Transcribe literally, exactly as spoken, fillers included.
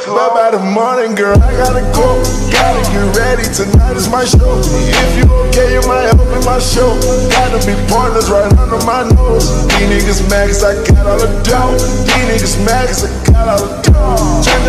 But by the morning, girl, I gotta go. Gotta get ready, tonight is my show. If you okay, you might help in my show. Gotta be partners right under my nose. These niggas mad cause I got all the dough. These niggas mad cause I got all the dough.